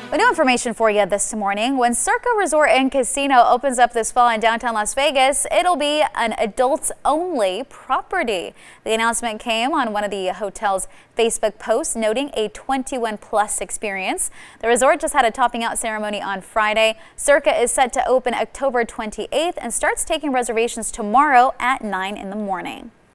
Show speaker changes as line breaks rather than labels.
New information for you this morning. When Circa Resort and Casino opens up this fall in downtown Las Vegas, it'll be an adults-only property. The announcement came on one of the hotel's Facebook posts noting a 21-plus experience. The resort just had a topping out ceremony on Friday. Circa is set to open October 28th and starts taking reservations tomorrow at 9 in the morning.